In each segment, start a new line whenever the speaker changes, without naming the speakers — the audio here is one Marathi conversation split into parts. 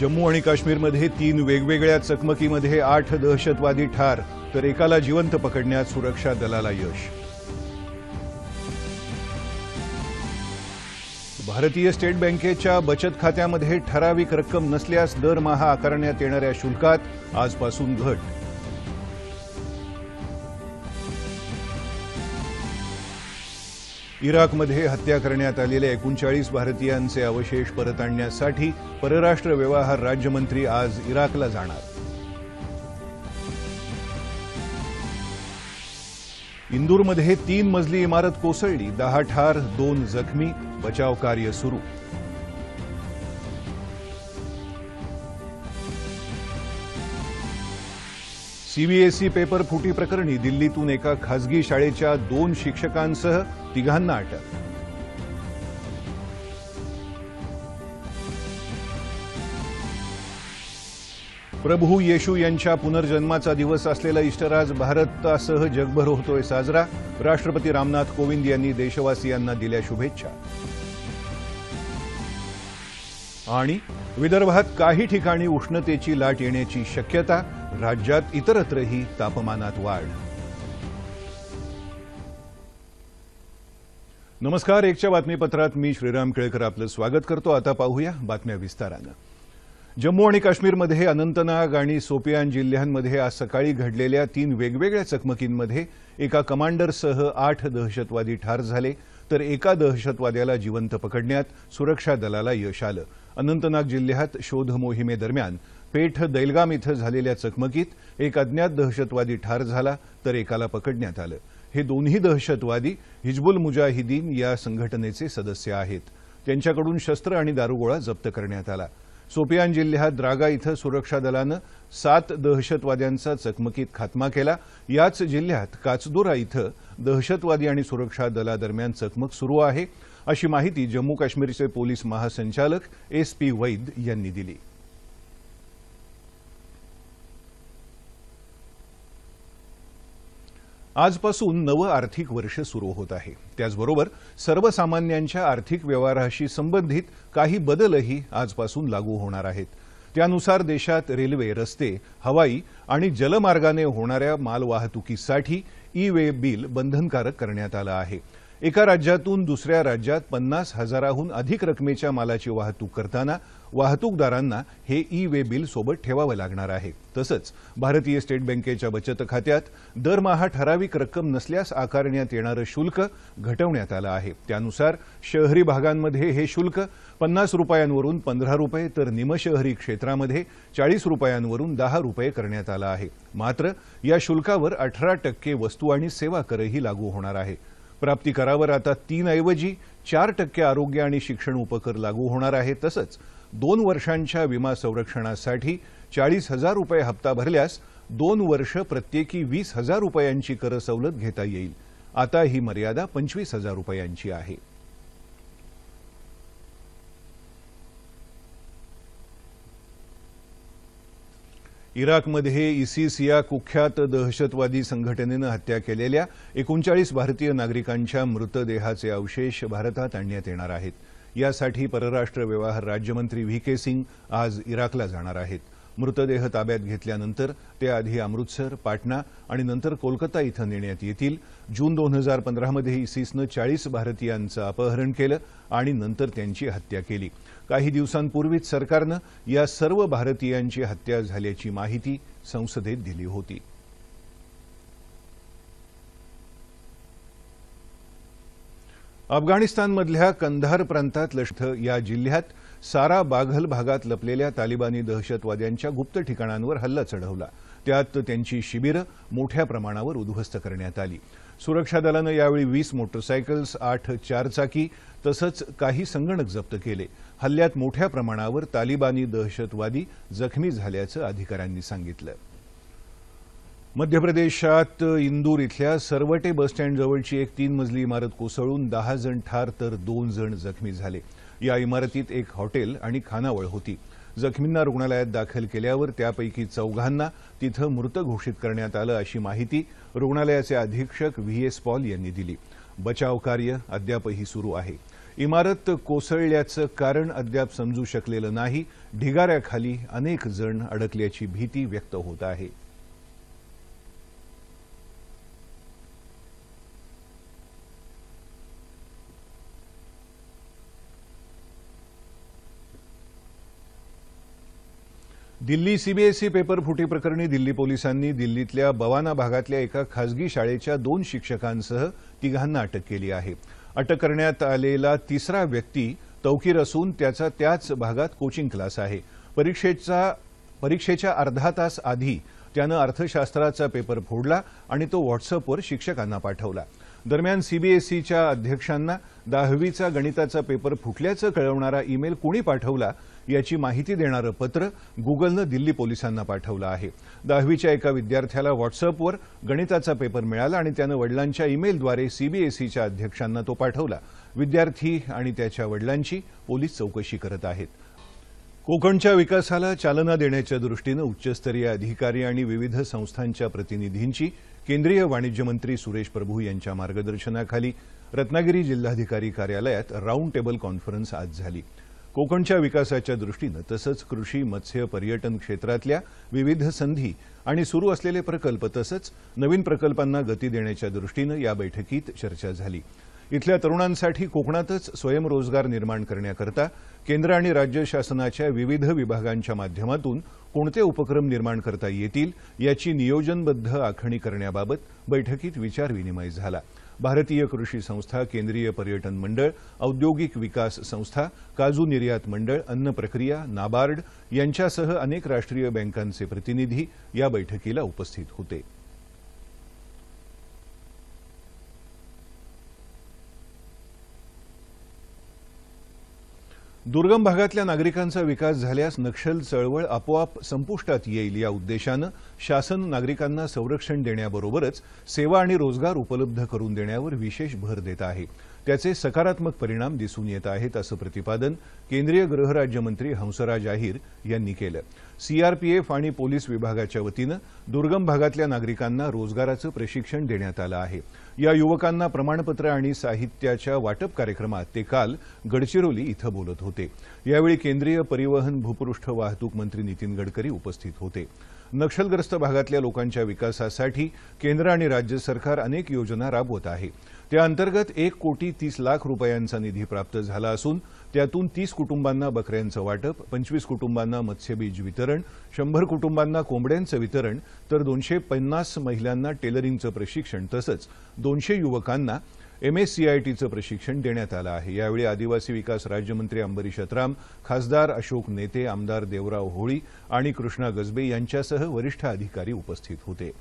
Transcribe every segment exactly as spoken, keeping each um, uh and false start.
जम्मू आणि काश्मीरमध्ये तीन वेगवेगळ्या चकमकीमध्ये आठ दहशतवादी ठार तर एकाला जिवंत पकडण्यात सुरक्षा दलाला यश। भारतीय स्टेट बँकेच्या बचत खात्यामध्ये ठराविक रक्कम नसल्यास दरमहा आकारण्यात येणाऱ्या शुल्कात आजपासून घट। इराकमध्ये हत्या करण्यात आलेल्या एकोणचाळीस भारतीयांचे अवशेष परत आणण्यासाठी परराष्ट्र व्यवहार राज्यमंत्री आज इराकला जाणार। इंदूरमध्ये तीन मजली इमारत कोसळली, दहा ठार दोन जखमी, बचाव कार्य सुरू। सीबीएसई पेपर फुटी प्रकरणी दिल्लीतून एका खासगी शाळेच्या दोन शिक्षकांसह तिघांना अटक। प्रभू येशू यांच्या पुनर्जन्माचा दिवस असलेला ईस्टर आज भारतासह जगभर होतोय साजरा। राष्ट्रपती रामनाथ कोविंद यांनी देशवासियांना दिल्या शुभेच्छा। आणि विदर्भात काही ठिकाणी उष्णतेची लाट येण्याची शक्यता, राज्यात इतरत्रही तापमानात वाढ। नमस्कार, एकच्या बातमीपत्रात मी श्रीराम केळकर आपलं स्वागत करतो। आता पाहूया बातम्या विस्ताराने। जम्मू आणि काश्मीरमध्ये अनंतनाग आणि सोपियान जिल्ह्यांमध्ये आज सकाळी घडलेल्या तीन वेगवेगळ्या चकमकींमध्ये एका कमांडरसह आठ दहशतवादी ठार झाले तर एका दहशतवाद्याला जिवंत पकडण्यात सुरक्षा दलाला यश आलं। अनंतनाग जिल्ह्यात शोध मोहिमेदरम्यान पेठ दैलगाम इथं झालेल्या चकमकीत एक अज्ञात दहशतवादी ठार झाला तर एकाला पकडण्यात आलं। हे दोन्ही दहशतवादी हिजबुल मुजाहिदीन या संघटनेचे सदस्य आहेत। त्यांच्याकडून शस्त्र आणि दारुगोळा जप्त करण्यात आला। सोपियान जिल्ह्यात द्रागा इथं सुरक्षा दलानं सात दहशतवाद्यांचा चकमकीत खात्मा केला। याच जिल्ह्यात काचदोरा इथं दहशतवादी आणि सुरक्षा दलादरम्यान चकमक सुरू आहे, अशी माहिती जम्मू काश्मीरचे पोलीस महासंचालक एस पी वैद यांनी दिली। आजपासून नवं आर्थिक वर्ष सुरू होत आहे। त्याचबरोबर सर्वसामान्यांच्या आर्थिक व्यवहाराशी संबंधित काही बदलही आजपासून लागू होणार आहेत। त्यानुसार देशात रेल्वे, रस्ते, हवाई आणि जलमार्गाने होणाऱ्या मालवाहतुकीसाठी ई वे बिल बंधनकारक करण्यात आलं आहे। एका राज्यातून दुसऱ्या राज्यात पन्नास हजाराहून अधिक रकमेच्या मालाची वाहतूक करताना वाहतूकदारांना हे ई वे बिल सोबत ठेवावं लागणार आहे। तसंच भारतीय स्टेट बँकेच्या बचत खात्यात दरमहा ठराविक रक्कम नसल्यास आकारण्यात येणारं शुल्क घटवण्यात आलं आहे। त्यानुसार शहरी भागांमध्ये हे शुल्क पन्नास रुपयांवरून पंधरा रुपये तर निमशहरी क्षेत्रामध्ये चाळीस रुपयांवरून दहा रुपये करण्यात आलं आहे। मात्र या शुल्कावर अठरा टक्के वस्तू आणि सेवा करही लागू होणार आहे। प्राप्ती करावर आता तीन ऐवजी चार टक्के आरोग्य आणि शिक्षण उपकर लागू होणार आहे। तसंच दोन वर्षांच्या विमा संरक्षणासाठी चाळीस हजार रुपये हप्ता भरल्यास दोन वर्ष प्रत्येकी वीस हजार रुपयांची कर सवलत घेता येईल। आता ही मर्यादा पंचवीस हजार रुपयांची आहे। इराकमध्ये इसिस या कुख्यात दहशतवादी संघटनेनं हत्या केलेल्या एकोणचाळीस भारतीय नागरिकांच्या मृतदेहाचे अवशेष भारतात आणण्यात येणार आहेत। यासाठी परराष्ट्र व्यवहार राज्यमंत्री व्ही के सिंग आज इराकला जाणार आहेत। मृतदेह ताब्यात घेतल्यानंतर ते आधी अमृतसर, पाटणा आणि नंतर कोलकाता इथं नेण्यात येतील। जून दोन हजार पंधरामध्ये इसिसनं चाळीस भारतीयांचं अपहरण केलं आणि नंतर त्यांची हत्या केली। काही दिवसांपूर्वीच सरकारनं या सर्व भारतीयांची हत्या झाल्याची माहिती संसदेत दिली होती। अफगाणिस्तानमधल्या कंधार प्रांतात लष्कर या जिल्ह्यात सारा बाघल भागात लपलेल्या तालिबानी दहशतवाद्यांच्या गुप्त ठिकाणांवर हल्ला चढवला। त्यात त्यांची शिबिरं मोठ्या प्रमाणावर उद्ध्वस्त करण्यात आली। सुरक्षा दलानं यावेळी वीस मोटरसायकल्स, आठ चारचाकी तसंच काही संगणक जप्त केले। हल्ल्यात मोठ्या प्रमाणावर तालिबानी दहशतवादी जखमी झाल्याचं अधिकाऱ्यांनी सांगितलं। मध्य प्रदेशात इंदूर इथल्या सरवटे बसस्टँड जवळची एक तीन मजली इमारत कोसळून दहा जण ठार तर दोन जण जखमी झाले। या इमारतीत एक हॉटेल आणि खानावळ होती। जखमींना रुग्णालयात दाखल केल्यावर त्यापैकी चौघांना तिथं मृत घोषित करण्यात आलं, अशी माहिती रुग्णालयाचे अधीक्षक व्ही एस पॉल यांनी दिली। बचाव कार्य अद्यापही सुरू आहे। इमारत कोसळल्याचं कारण अद्याप समजू शकलेलं नाही। ढिगाऱ्याखाली अनेक जण अडकल्याची भीती व्यक्त होत आहे। दिल्ली सीबीएसई पेपर फुटी प्रकरणी दिल्ली पोलिसांनी दिल्लीतल्या बवाना भागातल्या एका खासगी शाळेच्या दोन शिक्षकांसह तिघांना अटक केली आहे। अटक करण्यात आलेला तिसरा व्यक्ती तौकीर असून त्याचा त्याच भागात कोचिंग क्लास आहे। परीक्षेचा परीक्षेच्या अर्धा तास आधी त्यानं अर्थशास्त्राचा पेपर फोडला आणि तो व्हॉट्सअपवर शिक्षकांना पाठवला। दरम्यान सीबीएसईच्या अध्यक्षांना दहावीचा गणिताचा पेपर फुटल्याचं कळवणारा ईमेल कोणी पाठवला याची माहिती देणारं पत्र गुगलनं दिल्ली पोलिसांना पाठवलं आहे। दहावीच्या एका विद्यार्थ्याला व्हॉट्सअपवर गणिताचा पेपर मिळाला आणि त्यानं वडिलांच्या ईमेलद्वारे सीबीएसईच्या अध्यक्षांना तो पाठवला। विद्यार्थी आणि त्याच्या वडिलांची पोलीस चौकशी करत आहेत। कोकणच्या विकासाला चालना देण्याच्या दृष्टीनं उच्चस्तरीय अधिकारी आणि विविध संस्थांच्या प्रतिनिधींची केंद्रीय वाणिज्य मंत्री सुरेश प्रभू यांच्या मार्गदर्शनाखाली रत्नागिरी जिल्हाधिकारी कार्यालयात राऊंड टेबल कॉन्फरन्स आज झाली। कोकणच्या विकासाच्या दृष्टीनं तसंच कृषी, मत्स्य, पर्यटन क्षेत्रातल्या विविध संधी आणि सुरू असलेले प्रकल्प तसंच नवीन प्रकल्पांना गती देण्याच्या दृष्टीनं या बैठकीत चर्चा झाली। इथल्या तरुणांसाठी कोकणातच स्वयंरोजगार निर्माण करण्याकरता केंद्र आणि राज्य शासनाच्या विविध विभागांच्या माध्यमातून कोणते उपक्रम निर्माण करता येतील याची नियोजनबद्ध आखणी करण्याबाबत बैठकीत विचारविनिमय झाला। भारतीय कृषी संस्था, केंद्रीय पर्यटन मंडळ, औद्योगिक विकास संस्था, काजू निर्यात मंडळ, अन्न प्रक्रिया, नाबार्ड यांच्यासह अनेक राष्ट्रीय बँकांचे प्रतिनिधी या बैठकीला उपस्थित होते। दुर्गम भागातल्या नागरिकांचा विकास झाल्यास नक्षल चळवळ आपोआप संपुष्टात येईल या उद्देशानं शासन नागरिकांना संरक्षण देण्याबरोबरच सेवा आणि रोजगार उपलब्ध करून देण्यावर विशेष भर देत आहे। त्याचे सकारात्मक परिणाम दिसून येत आहेत असं प्रतिपादन केंद्रीय गृहराज्यमंत्री हंसराज अहीर यांनी केलं। सीआरपीएफ आणि पोलीस विभागाच्या वतीनं दुर्गम भागातल्या नागरिकांना रोजगाराचं प्रशिक्षण देण्यात आलं आहे। या युवकांना प्रमाणपत्र आणि साहित्याच्या वाटप कार्यक्रमात ते काल गडचिरोली इथं बोलत होते। यावेळी केंद्रीय परिवहन भूपृष्ठ वाहतूक मंत्री नितीन गडकरी उपस्थित होते। नक्षलग्रस्त भागातल्या लोकांच्या विकासासाठी केंद्र आणि राज्य सरकार अनेक योजना राबवत आहे। त्या अंतर्गत एक कोटी तीस लाख रुपयांचा निधी प्राप्त झाला असून त्यातून तीस कुटुंबांना बकऱ्यांचं वाटप, पंचवीस कुटुंबांना मत्स्यबीज वितरण, शंभर कुटुंबांना कोंबड्यांचं वितरण तर दोनशे पन्नास महिलांना टेलरिंगचं प्रशिक्षण तसंच दोनशे युवकांना एमएससीआयटीचं प्रशिक्षण देण्यात आलं आहे। यावेळी आदिवासी विकास राज्यमंत्री अंबरीश अत्राम, खासदार अशोक नेते, आमदार देवराव होळी आणि कृष्णा गजबे यांच्यासह वरिष्ठ अधिकारी उपस्थित होते।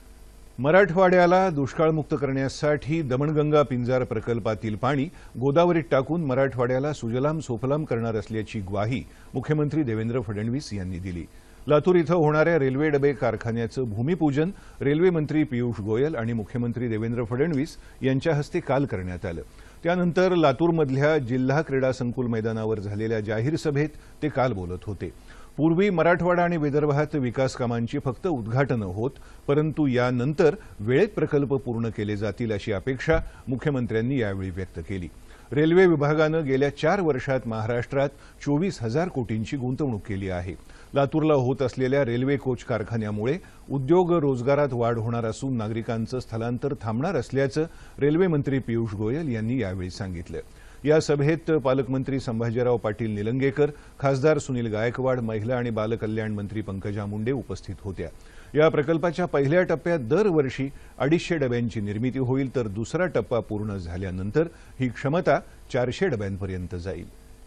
मराठवाड्याला दुष्काळमुक्त करण्यासाठी दमणगंगा पिंजार प्रकल्पातील पाणी गोदावरीत टाकून मराठवाड्याला सुजलाम सुफलाम करणार असल्याची ग्वाही मुख्यमंत्री देवेंद्र फडणवीस यांनी दिली। लातूर इथं होणाऱ्या रेल्वे डबे कारखान्याचं भूमिपूजन रेल्वे मंत्री पियुष गोयल आणि मुख्यमंत्री देवेंद्र फडणवीस यांच्या हस्ते काल करण्यात आलं। त्यानंतर लातूरमधल्या जिल्हा क्रीडा संकुल मैदानावर झालेल्या जाहीर सभेत ते काल बोलत होते। पूर्वी मराठवाडा आणि विदर्भात विकास कामांची फक्त उद्घाटनं होत, परंतु यानंतर वेळेत प्रकल्प पूर्ण केले जातील अशी अपेक्षा मुख्यमंत्र्यांनी यावेळी व्यक्त केली। रेल्वे विभागानं गेल्या चार वर्षात महाराष्ट्रात चोवीस हजार कोटींची गुंतवणूक केली आहे। लातूरला होत असलेल्या रेल्वे कोच कारखान्यामुळे उद्योग रोजगारात वाढ होणार असून नागरिकांचं स्थलांतर थांबणार असल्याचं रेल्वे मंत्री पियुष गोयल यांनी यावेळी सांगितलं। या सभेत पालकमंत्री संभाजीराव पाटील निलंगेकर, खासदार सुनील गायकवाड, महिला आणि बालकल्याण मंत्री पंकजा मुंडे उपस्थित होत्या। या प्रकल्पाच्या पहिल्या टप्प्यात दरवर्षी अडीचशे डब्यांची निर्मिती होईल तर दुसरा टप्पा पूर्ण झाल्यानंतर ही क्षमता चारशे डब्यांपर्यंत जाईल।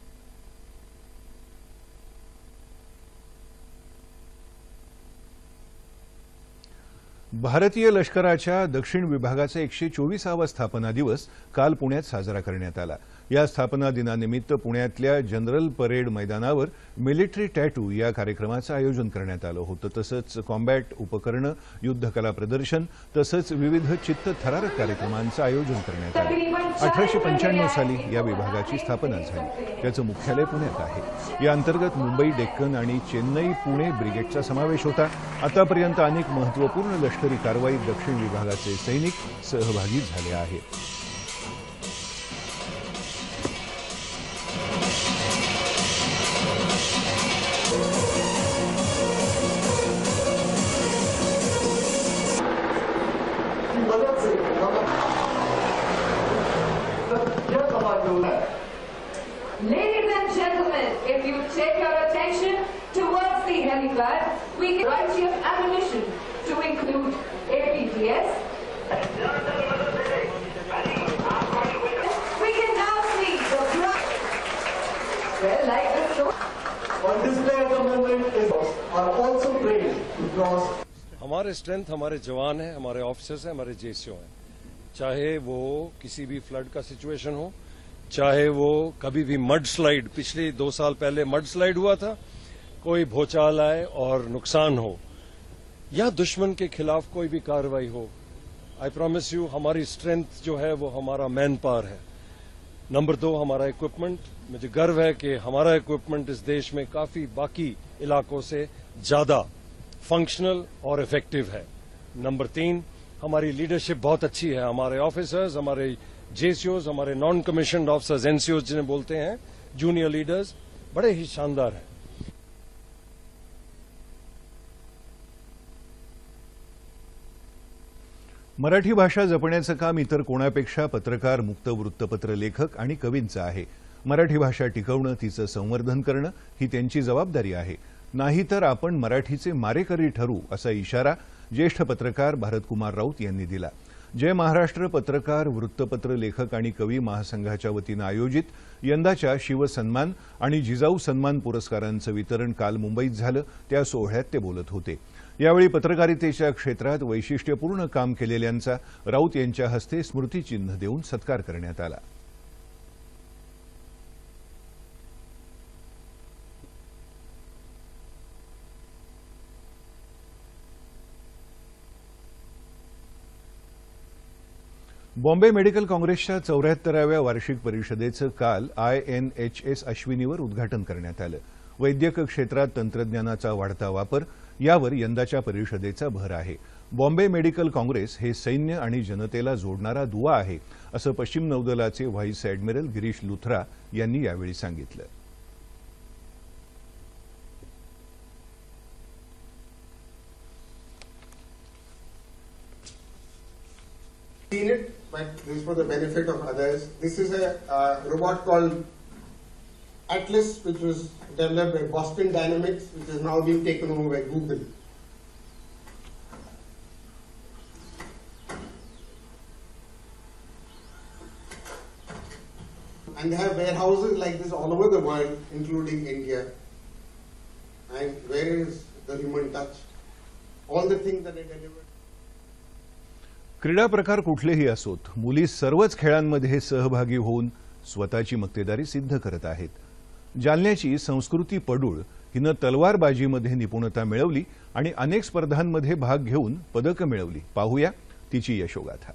भारतीय लष्कराच्या दक्षिण विभागाचा एकशे चोवीसावा स्थापना दिवस काल पुण्यात साजरा करण्यात आला। या स्थापना दिनानिमित्त पुण्यातल्या जनरल परेड मैदानावर मिलिटरी टॅटू या कार्यक्रमाचं आयोजन करण्यात आलं होतं। तसंच कॉम्बॅट उपकरणं, युद्धकला प्रदर्शन तसंच विविध चित्तथरारक कार्यक्रमांचं आयोजन करण्यात आलं। अठराशे पंच्याण्णव साली या विभागाची स्थापना झाली। त्याचं मुख्यालय पुण्यात आहे। या अंतर्गत मुंबई, डेक्कन आणि चेन्नई पुणे ब्रिगेडचा समावेश होता। आतापर्यंत अनेक महत्त्वपूर्ण लष्करी कारवाईत दक्षिण विभागाचे सैनिक सहभागी झाले आहेत।
really glad we can variety of ammunition to include A P T S. We can now see the blood. Well, like the show.
On display at the moment is are also trained to cross.
हमारे स्ट्रेंथ हमारे जवान हैं, हमारे ऑफिसर्स हैं, हमारे जेसीओ हैं। चाहे वो किसी भी फ्लड का सिचुएशन हो, चाहे वो कभी भी मड स्लाइड, पिछले दो साल पहले मड स्लाइड हुआ था, कोई भूचाल आए और नुकसान हो, या दुश्मन के खिलाफ कोई भी कार्रवाई हो, आई प्रॉमिस यू हमारी स्ट्रेंथ जो है वो हमारा मैन पावर है। नंबर दो, हमारा इक्विपमेंट। मुझे गर्व है कि हमारा इक्विपमेंट इस देश में काफी बाकी इलाकों से ज्यादा फंक्शनल और इफेक्टिव है। नंबर तीन, हमारी लीडरशिप बहुत अच्छी है। हमारे ऑफिसर्स, हमारे जेसीओज, हमारे नॉन कमीशन्ड ऑफिसर्स, एनसीओज जिन्हें बोलते हैं, जूनियर लीडर्स, बड़े ही शानदार हैं।
मराठी भाषा जपण्याचं काम इतर कोणापेक्षा पत्रकार, मुक्त वृत्तपत्र लेखक आणि कवींचं आहे। मराठी भाषा टिकवणं, तिचं संवर्धन करणं ही त्यांची जबाबदारी आहे। नाहीतर आपण मराठीचे मारेकरी ठरू, असा इशारा ज्येष्ठ पत्रकार भारतकुमार राऊत यांनी दिला। जय महाराष्ट्र पत्रकार, वृत्तपत्र लेखक आणि कवी महासंघाच्या वतीनं आयोजित यंदाच्या शिवसन्मान आणि जिजाऊ सन्मान पुरस्कारांचं वितरण काल मुंबईत झालं। त्या सोहळ्यात ते बोलत होते। यावेळी पत्रकारितेच्या क्षेत्रात वैशिष्ट्यपूर्ण काम केलेल्यांचा राऊत यांच्या हस्ते स्मृतिचिन्ह देऊन सत्कार करण्यात आला। बॉम्बे मेडिकल काँग्रेसच्या चौऱ्याहत्तराव्या वार्षिक परिषदेचं काल आय एन एच एस अश्विनीवर उद्घाटन करण्यात आलं। वैद्यक क्षेत्रात तंत्रज्ञानाचा वाढता वापर यावर यंदाच्या परिषदेचा भर आहे। बॉम्बे मेडिकल काँग्रेस हे सैन्य आणि जनतेला जोडणारा दुवा आहे, असं पश्चिम नौदलाचे व्हाईस ॲडमिरल गिरीश लुथरा यांनी यावेळी सांगितलं।
Seen it, but this is for the benefit of others. This is a uh, robot called Atlas, which was developed by Boston Dynamics, which is now being taken over by Google. And they have warehouses like this all over the world, including India. And where is the human touch? All the things that they deliver.
क्रीडा प्रकार कुठलेही असोत, मुली सर्वच खेळांमध्ये सहभागी होऊन स्वतःची मक्तेदारी सिद्ध करत आहेत। जालन्याची संस्कृती पडूळ हिनं तलवारबाजीमध्ये निपुणता मिळवली आणि अनेक स्पर्धांमध्ये भाग घेऊन पदक मिळवली। पाहूया तिची यशोगाथा।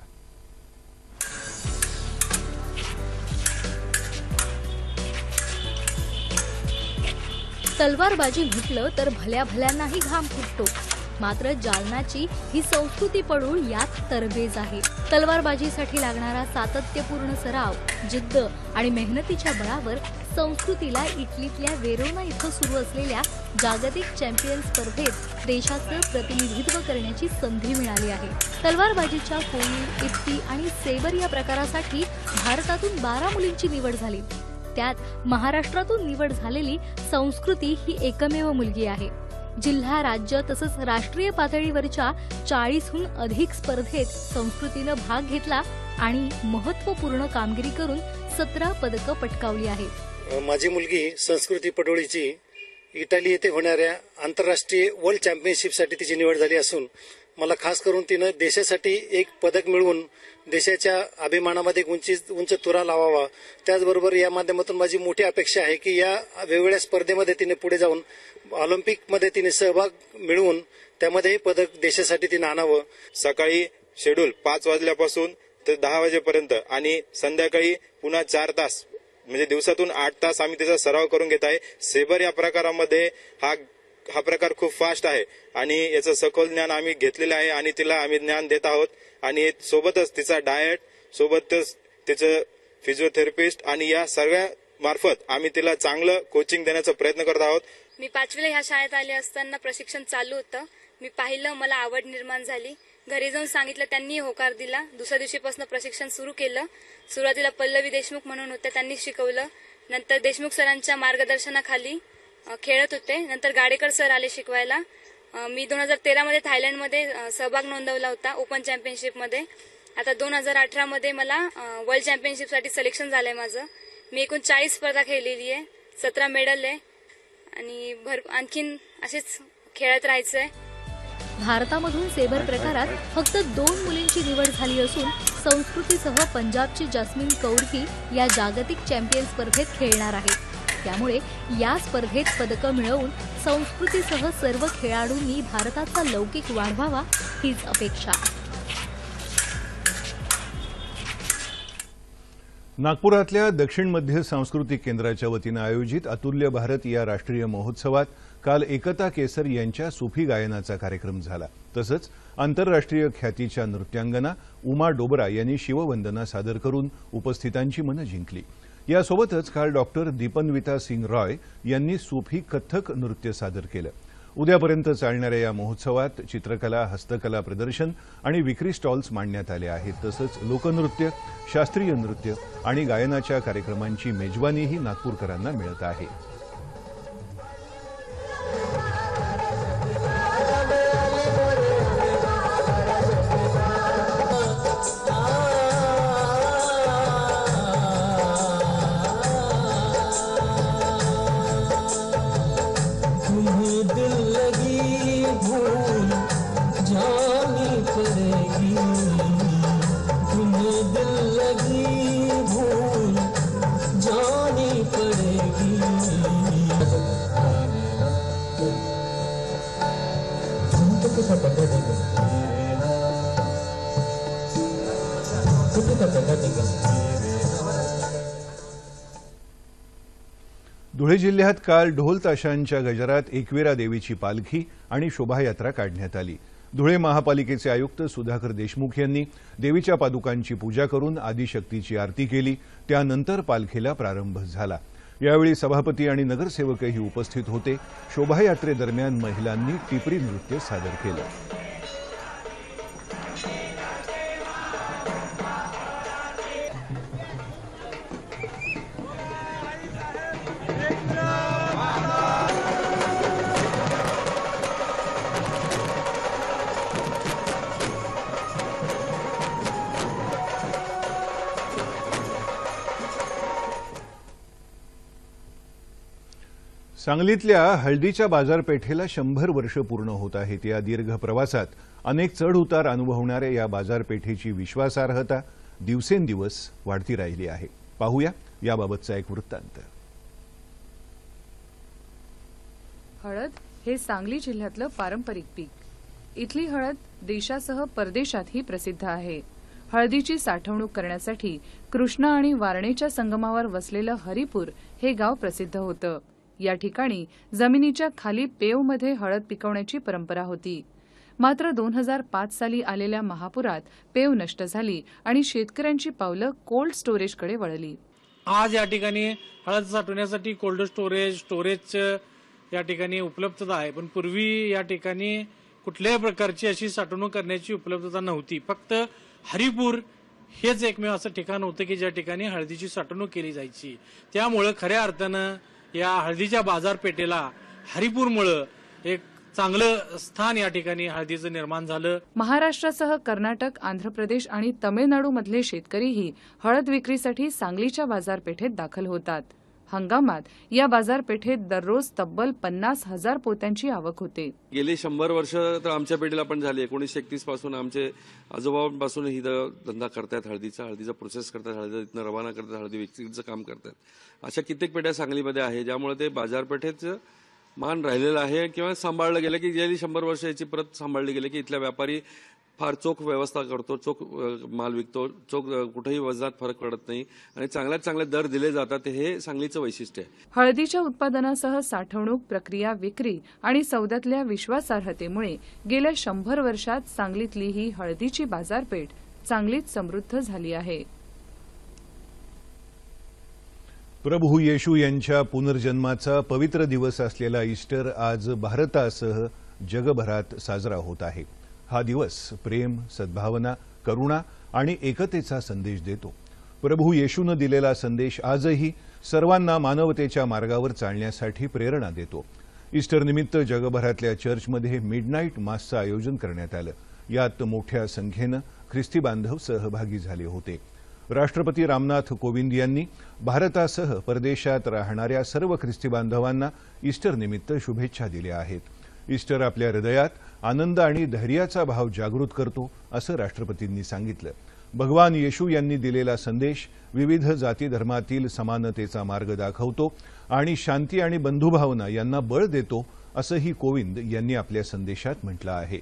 तलवारबाजी म्हटलं तर भल्या भल्यांनाही घाम फुटतो, मात्र जालनाची ही संस्कृती पडूळ यात तरबेज आहे। तलवारबाजीसाठी लागणारा सातत्यपूर्ण सराव, जिद्द आणि मेहनतीच्या बळावर संस्कृतीला इटलीतल्या वेरोना इथं सुरू असलेल्या जागतिक चॅम्पियन स्पर्धेत देशाचं प्रतिनिधित्व करण्याची संधी मिळाली आहे। तलवारबाजीच्या कोळी, इफ्ती आणि सेबर या प्रकारासाठी भारतातून बारा मुलींची निवड झाली। त्यात महाराष्ट्रातून निवड झालेली संस्कृती ही एकमेव मुलगी आहे। जिल्हा, राज्य तसंच राष्ट्रीय पातळीवरच्या चाळीसहून अधिक स्पर्धेत संस्कृतीनं भाग घेतला आणि महत्त्वपूर्ण कामगिरी करून सतरा पदकं पटकावली आहेत।
माझी मुलगी संस्कृती पडोळीची इटाली येथे होणाऱ्या आंतरराष्ट्रीय वर्ल्ड चॅम्पियनशिपसाठी तिची निवड झाली असून मला खास करून तिनं देशासाठी एक पदक मिळवून देशाच्या अभिमानामध्ये उंची उंच तुरा लावावा। त्याचबरोबर या माध्यमातून माझी मोठी अपेक्षा आहे की या वेगवेगळ्या स्पर्धेमध्ये तिने पुढे जाऊन ऑलिम्पिकमध्ये तिने सहभाग मिळवून त्यामध्येही पदक देशासाठी तिने आणावं।
सकाळी शेड्यूल पाच वाजल्यापासून ते दहा वाजेपर्यंत आणि संध्याकाळी पुन्हा चार तास म्हणजे दिवसातून आठ तास आम्ही त्याचा सराव करून घेत आहे। सेबर या प्रकारामध्ये हा हा प्रकार खूप फास्ट आहे आणि याचं सखोल ज्ञान आम्ही घेतलेलं आहे आणि तिला आम्ही ज्ञान देत आहोत आणि सोबतच तिचा डाएट, सोबतच तिचं फिजिओथेरपिस्ट आणि या सर्व मार्फत आम्ही तिला चांगलं कोचिंग देण्याचा प्रयत्न करत आहोत।
मी पाचवीला ह्या शाळेत आले असताना प्रशिक्षण चालू होतं। मी पाहिलं, मला आवड निर्माण झाली। घरी जाऊन सांगितलं, त्यांनी होकार दिला। दुसऱ्या दिवशीपासून प्रशिक्षण सुरू केलं। सुरुवातीला पल्लवी देशमुख म्हणून होत्या, त्यांनी शिकवलं। नंतर देशमुख सरांच्या मार्गदर्शनाखाली अ, खेळत होते. नंतर गाडेकर सर आले शिकवायला. अ, मी दोन हजार तेरा मध्ये थायलंडमध्ये अ, सहभाग नोंदवला होता ओपन चॅम्पियनशिपमध्ये. आता दोन हजार अठरा मध्ये मला वर्ल्ड चॅम्पियनशिपसाठी सिलेक्शन झालंय माझं. मी एकूण चाळीस स्पर्धा खेळलेली आहे, सतरा मेडल आहे आणि भर आणखीन असेच खेळत राहायचंय.
भारतामधून सेबर प्रकारात फक्त दोन मुलींची निवड झाली असून संस्कृतीसह पंजाबची जास्मिन कौरही या जागतिक चॅम्पियन स्पर्धेत खेळणार आहेत. त्यामुळे या स्पर्धेत पदकं मिळवून संस्कृतीसह सर्व खेळाडूंनी भारताचा लौकिक वाढवावा हीच अपेक्षा.
नागपुरातल्या दक्षिण मध्य सांस्कृतिक केंद्राच्या वतीनं आयोजित अतुल्य भारत या राष्ट्रीय महोत्सवात काल एकता केसर यांच्या सुफी गायनाचा कार्यक्रम झाला. तसंच आंतरराष्ट्रीय ख्यातीच्या नृत्यांगना उमा डोबरा यांनी शिववंदना सादर करून उपस्थितांची मनं जिंकली. यासोबतच काल डॉक्टर दीपन्विता सिंग रॉय यांनी सुफी कथ्थक नृत्य सादर केलं. उद्यापर्यंत चालणाऱ्या या महोत्सवात चित्रकला, हस्तकला प्रदर्शन आणि विक्री स्टॉल्स मांडण्यात आले आहेत. तसंच लोकनृत्य, शास्त्रीय नृत्य आणि गायनाच्या कार्यक्रमांची मेजवानीही नागपूरकरांना मिळत आहे. धुळे जिल्ह्यात काल ढोल ताशांच्या गजरात एकविरा देवीची पालखी आणि शोभायात्रा काढण्यात आली. धुळे महापालिकेचे आयुक्त सुधाकर देशमुख यांनी देवीच्या पादुकांची पूजा करून आदिशक्तीची आरती केली. त्यानंतर पालखीला प्रारंभ झाला. यावेळी सभापती आणि नगरसेवकही उपस्थित होते. शोभायात्रेदरम्यान महिलांनी टिपरी नृत्य सादर केलं. सांगलीतल्या हळदीच्या बाजारपेठेला शंभर वर्ष पूर्ण होत आहेत. या दीर्घ प्रवासात अनेक चढ उतार अनुभवणाऱ्या या बाजारपेठेची विश्वासार्हता दिवसेंदिवस वाढती राहिली आहे. पाहूया याबाबतचा एक वृत्तांत.
हळद हे सांगली जिल्ह्यातलं पारंपरिक पीक. इथली हळद देशासह परदेशातही प्रसिद्ध आहे. हळदीची साठवणूक करण्यासाठी कृष्णा आणि वारणेच्या संगमावर वसलेलं हरिपूर हे गाव प्रसिद्ध होतं. या ठिकाणी जमिनीच्या खाली पेवमध्ये हळद पिकवण्याची परंपरा होती. मात्र दोन हजार पाच साली आलेल्या महापुरात पेव नष्ट झाली आणि शेतकऱ्यांची पावलं कोल्ड स्टोरेजकडे वळली.
आज या ठिकाणी हळद साठवण्यासाठी कोल्ड स्टोरेज स्टोरेज या ठिकाणी उपलब्धता आहे, पण पूर्वी या ठिकाणी कुठल्याही प्रकारची अशी साठवणूक करण्याची उपलब्धता नव्हती. फक्त हरिपूर हेच एकमेव असं ठिकाण होतं की ज्या ठिकाणी हळदीची साठवणूक केली जायची. त्यामुळं खऱ्या अर्थानं या हळदीच्या बाजारपेठेला हरिपूरमुळं एक चांगलं स्थान या ठिकाणी हळदीचं निर्माण झालं.
महाराष्ट्रासह कर्नाटक, आंध्र प्रदेश आणि तमिळनाडूमधले शेतकरीही हळद विक्रीसाठी सांगलीच्या बाजारपेठेत दाखल होतात. हंगामात या बाजारपेठेत दररोज तब्बल पन्नास हजार पोत्यांची आवक होते.
गेली शंभर वर्ष तर आमच्या पिढीला पण झाली. एकोणीसशे एकतीस पासून आमचे आजोबांपासून ही धंदा करतात. हळदीचा हळदीचा प्रोसेस करतात, हळदीतनं रवाना करतात, हळदी विक्रीचं काम करतात. अशा कित्येक पेढ्या सांगलीमध्ये आहे, ज्यामुळे ते बाजारपेठेचं मान राहिलेलं आहे किंवा सांभाळलं गेलं की गेली शंभर वर्ष याची परत सांभाळली गेली की इथल्या व्यापारी फार चोख व्यवस्था करतो, चोख माल विकतो, चोख कुठेही वजनात फरक पडत नाही आणि चांगल्यात चांगले दर दिले जातात. हे सांगलीचं वैशिष्ट्य आहे.
हळदीच्या उत्पादनासह साठवणूक, प्रक्रिया, विक्री आणि सौद्यातल्या विश्वासार्हतेमुळे गेल्या शंभर वर्षात सांगलीतली ही हळदीची बाजारपेठ चांगलीच समृद्ध झाली आहे.
प्रभू येशू यांच्या पुनर्जन्माचा पवित्र दिवस असलेला ईस्टर आज भारतासह जगभरात साजरा होत आहे. हा दिवस प्रेम, सद्भावना, करुणा आणि एकतेचा संदेश देतो. प्रभू येशूनं दिलेला संदेश आजही सर्वांना मानवतेच्या मार्गावर चालण्यासाठी प्रेरणा देतो। ईस्टर निमित्त जगभरातल्या चर्चमध्ये मिडनाईट मासचं आयोजन करण्यात आलं। यात मोठ्या संख्येनं ख्रिस्ती बांधव सहभागी झाले होते। राष्ट्रपती रामनाथ कोविंद यांनी भारतासह परदेशात राहणाऱ्या सर्व ख्रिस्ती बांधवांना ईस्टर निमित्त शुभेच्छा दिल्या आहेत। ईस्टर आपल्या हृदयात आनंद आणि धैर्याचा भाव जागृत करतो असं राष्ट्रपतींनी सांगितलं। भगवान येशू यांनी दिलेला संदेश विविध जाती धर्मातील समानतेचा मार्ग दाखवतो आणि शांती आणि बंधुभावना यांना बळ देतो असंही कोविंद यांनी आपल्या संदेशात म्हटलं आहे।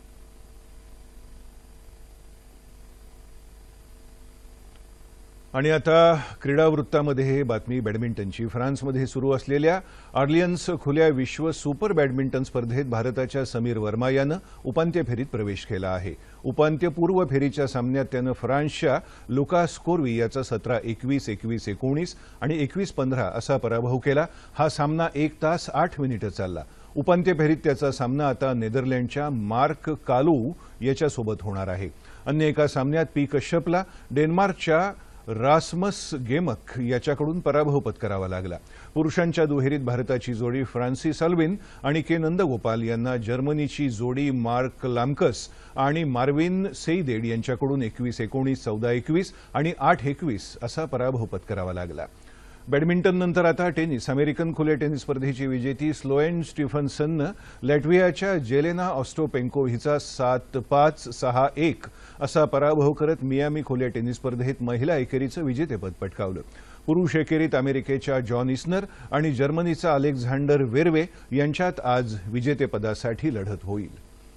आणि आता क्रीडा वृत्तामध्ये बातमी बॅडमिंटनची। फ्रान्समध्ये सुरू असलेल्या ऑर्लियन्स खुल्या विश्व सुपर बॅडमिंटन स्पर्धेत भारताच्या समीर वर्मा यानं उपांत्य फेरीत प्रवेश केला आहे। उपांत्यपूर्व फेरीच्या सामन्यात त्यानं फ्रान्सच्या लुकास कोर्वी याचा सतरा एकवीस, एकवीस एकोणीस आणि एकवीस पंधरा असा पराभव केला। हा सामना एक तास आठ मिनिटं चालला। उपांत्य फेरीत त्याचा सामना आता नेदरलँडच्या मार्क कालू याच्यासोबत होणार आहे। अन्य एका सामन्यात पी कश्यपला डेन्मार्कच्या रासमस गेमक याच्याकडून पराभव पत्करावा लागला। पुरुषांच्या दुहेरीत भारताची जोडी फ्रान्सिस अल्विन आणि के नंदगोपाल यांना जर्मनीची जोडी मार्क लामकस आणि मार्विन सेईदेड यांच्याकडून एकवीस एकोणीस, चौदा एकवीस आणि आठ एकवीस असा पराभव पत्करावा लागला। बॅडमिंटन नंतर आता टेनिस। अमेरिकन खुल्या टेनिस स्पर्धेची विजेती स्लोएन स्टीफनसननं लॅटव्हियाच्या जेलेना ऑस्टापेंको हिचा सात पाच, सहा एक असा पराभव करत मियामी खुल्या टेनिस स्पर्धेत महिला एकेरीचं विजेतेपद पटकावलं। पुरुष एकेरीत अमेरिकेच्या जॉन इस्नर आणि जर्मनीचा अलेक्झांडर वेर्वे यांच्यात आज विजेतेपदासाठी लढत होईल।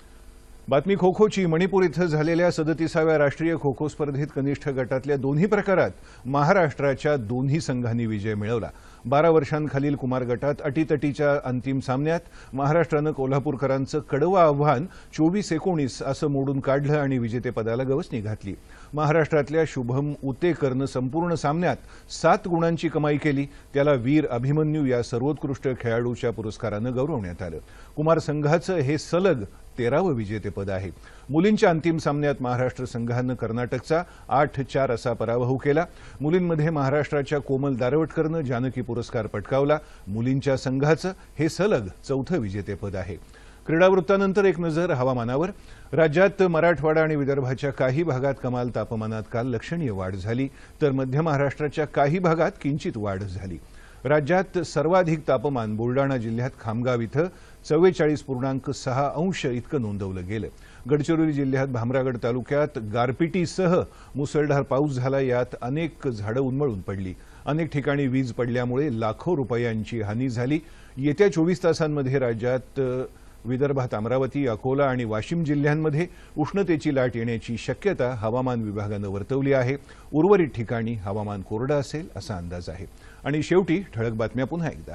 बातमी खो खोची। मणिपूर इथं झालेल्या सदतीसाव्या राष्ट्रीय खो खो स्पर्धेत कनिष्ठ गटातल्या दोन्ही प्रकारात महाराष्ट्राच्या दोन्ही संघांनी विजय मिळवला। बारा वर्षांखालील कुमार गटात अटीतटीच्या अंतिम सामन्यात महाराष्ट्रानं कोल्हापूरकरांचं कडवं आव्हान चोवीस एकोणीस असं मोडून काढलं आणि विजेतेपदाला गवसणी घातली। महाराष्ट्रातल्या शुभम उतेकरनं संपूर्ण सामन्यात सात गुणांची कमाई केली। त्याला वीर अभिमन्यू या सर्वोत्कृष्ट खेळाडूच्या पुरस्कारानं गौरवण्यात आलं। कुमार संघाचं हे सलग तेरावं विजेतेपद आहे। मुलींच्या अंतिम सामन्यात महाराष्ट्र संघानं कर्नाटकचा आठ चार असा पराभव केला। मुलींमध्ये महाराष्ट्राच्या कोमल दारवटकरनं जानकी पुरस्कार पटकावला। मुलींच्या संघाचं हे सलग चौथं विजेतेपद आहे। क्रीडावृत्तानंतर एक नजर हवामानावर। राज्यात मराठवाडा आणि विदर्भाच्या काही भागात कमाल तापमानात काल लक्षणीय वाढ झाली, तर मध्य महाराष्ट्राच्या काही भागात किंचित वाढ झाली। राज्यात सर्वाधिक तापमान बुलडाणा जिल्ह्यात खामगाव इथं चव्वेचाळीस पूर्णांक सहा अंश इतकं नोंदवलं गेलं। गडचिरोली जिल्ह्यात भामरागड तालुक्यात गारपिटीसह मुसळधार पाऊस झाला। यात अनेक झाडं उन्मळून पडली। अनेक ठिकाणी वीज पडल्यामुळे लाखो रुपयांची हानी झाली। येत्या चोवीस तासांमध्ये राज्यात विदर्भात अमरावती, अकोला आणि वाशिम जिल्ह्यांमध्ये उष्णतेची लाट येण्याची शक्यता हवामान विभागानं वर्तवली आहे। उर्वरित ठिकाणी हवामान कोरडं असेल असा अंदाज आहे। आणि शेवटी ठळक बातम्या पुन्हा एकदा।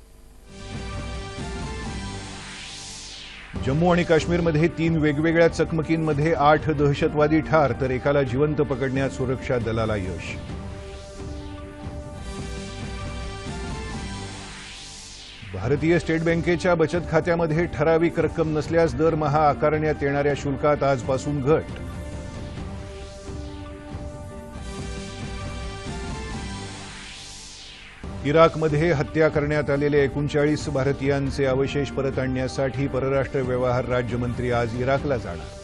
जम्मू आणि काश्मीरमध्ये तीन वेगवेगळ्या चकमकींमध्ये आठ दहशतवादी ठार, तर एकाला जिवंत पकडण्यात सुरक्षा दलाला यश। भारतीय स्टेट बँकेच्या बचत खात्यामध्ये ठराविक रक्कम नसल्यास दरमहा आकारण्यात येणाऱ्या शुल्कात आजपासून घट। इराकमध्ये हत्या करण्यात आलेले एकोणचाळीस भारतीयांचे अवशेष परत आणण्यासाठी परराष्ट्र व्यवहार राज्यमंत्री आज इराकला जाणार।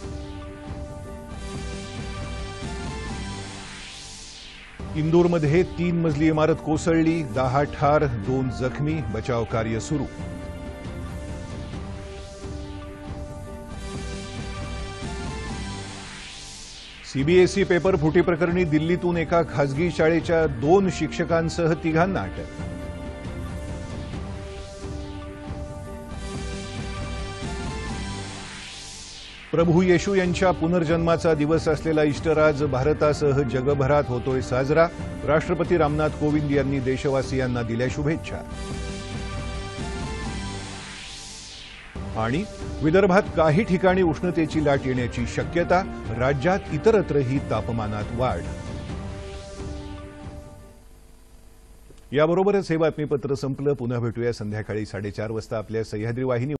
इंदूरमध्ये तीन मजली इमारत कोसळली, दहा ठार, दोन जखमी, बचाव कार्य सुरू। सीबीएसई पेपर फुटी प्रकरणी दिल्लीतून एका खासगी शाळेच्या दोन शिक्षकांसह तिघांना अटक। प्रभू येशू यांच्या पुनर्जन्माचा दिवस असलेला ईस्टर आज भारतासह जगभरात होतोय साजरा। राष्ट्रपती रामनाथ कोविंद यांनी देशवासियांना दिल्या शुभेच्छा। आणि विदर्भात काही ठिकाणी उष्णतेची लाट येण्याची शक्यता, राज्यात इतरत्रही तापमानात वाढ। याबरोबरच हे बातमीपत्र संपलं। पुन्हा भेटूया संध्याकाळी साडेचार वाजता आपल्या सह्याद्री वाहिनी।